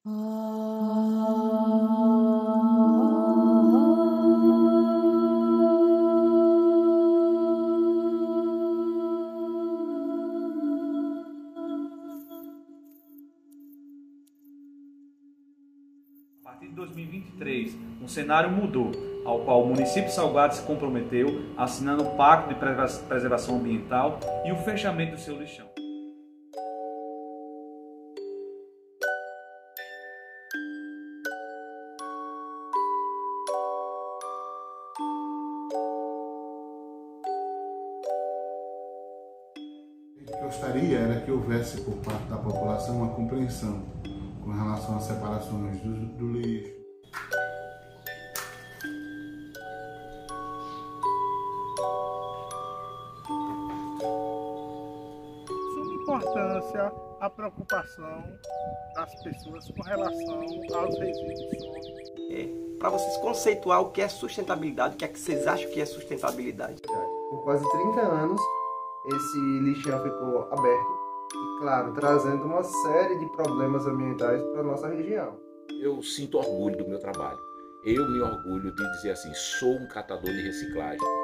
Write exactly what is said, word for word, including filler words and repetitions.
A partir de dois mil e vinte e três, o cenário mudou, ao qual o município de Salgado se comprometeu, assinando o Pacto de Preservação Ambiental e o fechamento do seu lixão. O que eu gostaria era que houvesse por parte da população uma compreensão com relação às separações do, do lixo. Suma importância a preocupação das pessoas com relação aos resíduos. É, para vocês conceituar o que é sustentabilidade, o que é que vocês acham que é sustentabilidade? Por quase trinta anos, esse lixão ficou aberto e, claro, trazendo uma série de problemas ambientais para a nossa região. Eu sinto orgulho do meu trabalho. Eu me orgulho de dizer assim, sou um catador de reciclagem.